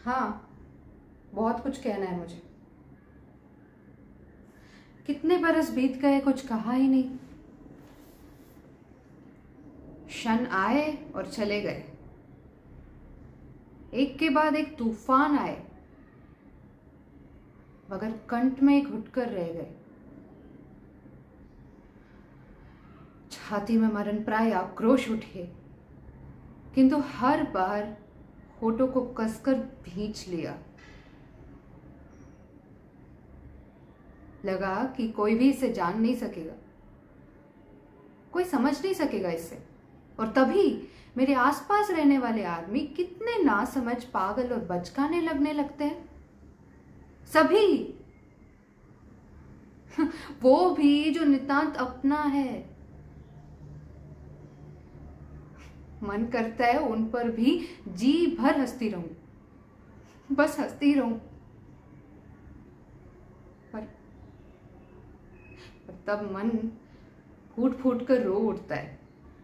हाँ, बहुत कुछ कहना है मुझे। कितने बरस बीत गए, कुछ कहा ही नहीं। क्षण आए और चले गए, एक के बाद एक तूफान आए, मगर कंठ में घुटकर रह गए। छाती में मरण प्राय आक्रोश उठे, किंतु हर बार होठों को कसकर भींच लिया। लगा कि कोई भी इसे जान नहीं सकेगा, कोई समझ नहीं सकेगा इसे। और तभी मेरे आसपास रहने वाले आदमी कितने नासमझ, पागल और बचकाने लगने लगते हैं। सभी वो भी जो नितांत अपना है। मन करता है उन पर भी जी भर हंसती रहूं, बस हंसती रहूं। पर तब मन फूट फूट कर रो उठता है।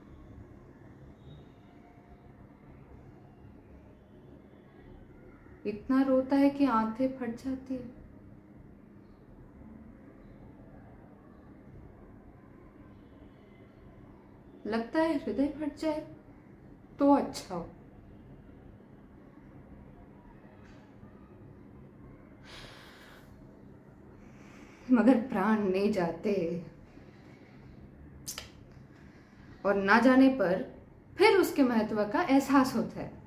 इतना रोता है कि आंखें फट जाती है। लगता है हृदय फट जाए तो अच्छा हो। मगर प्राण नहीं जाते, और ना जाने पर फिर उसके महत्व का एहसास होता है।